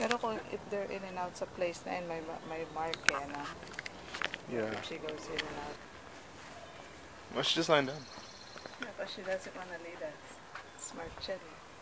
Pero kung if they're in and out sa place na yun, may mark eh, no? Yeah. If she goes in and out. Well, she just lying down. Yeah, but she doesn't want to leave us. Smart siya, eh.